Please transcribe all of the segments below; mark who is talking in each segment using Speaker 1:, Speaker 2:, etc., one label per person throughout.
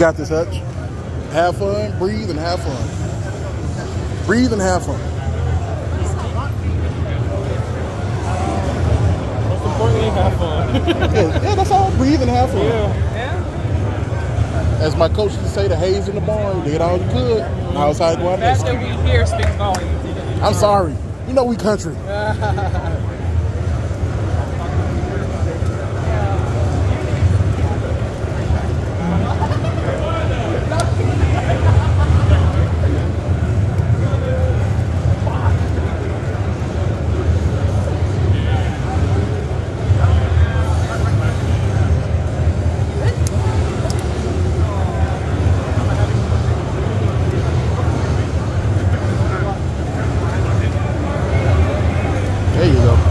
Speaker 1: got this, Hutch. Have fun, breathe, and have fun. Breathe and have fun.
Speaker 2: Most importantly, have fun.
Speaker 1: Yeah, that's all. Breathe and have fun.
Speaker 2: Yeah.
Speaker 1: As my coach used to say, the haze in the barn. You did all you could. Now it's how to go out
Speaker 2: The fact that we here speaks volumes.
Speaker 1: I'm sorry. You know we country. There you go.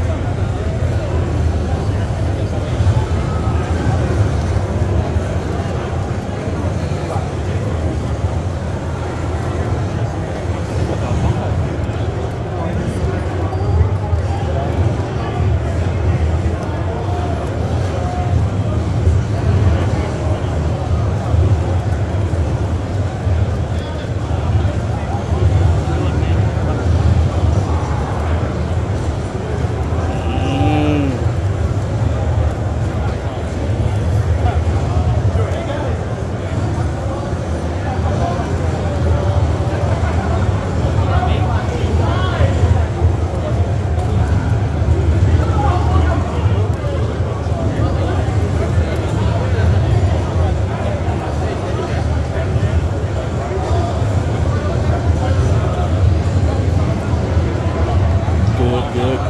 Speaker 1: Good.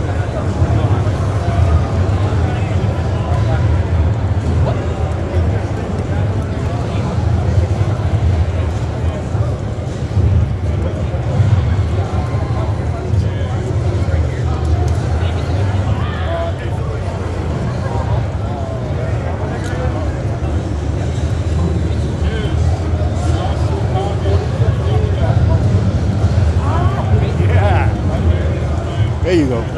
Speaker 1: There you go.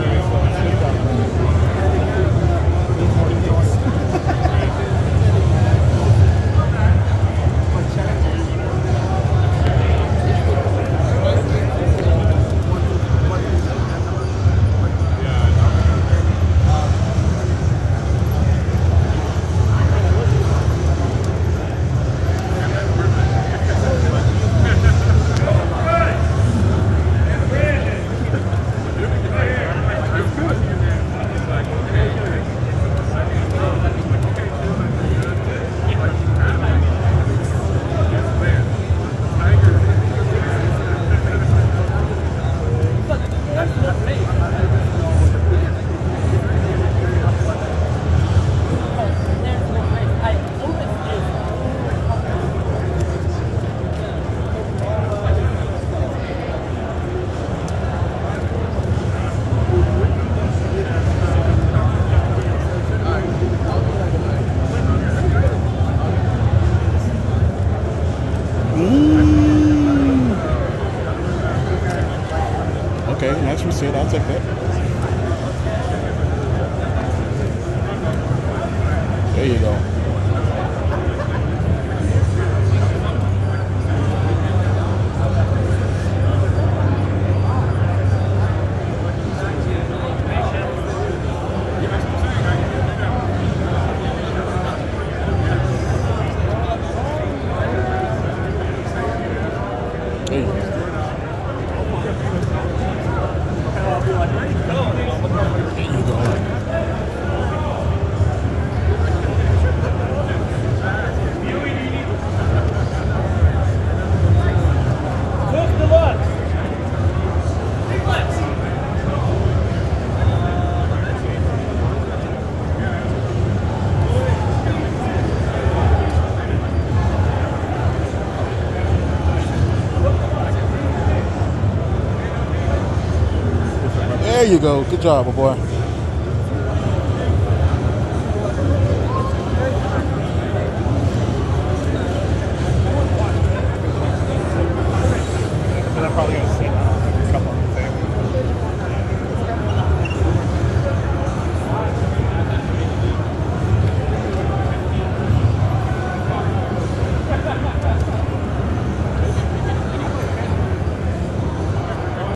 Speaker 1: Okay, nice receipt. I'll take that. There you go. There you go. There you go. Good job, my boy.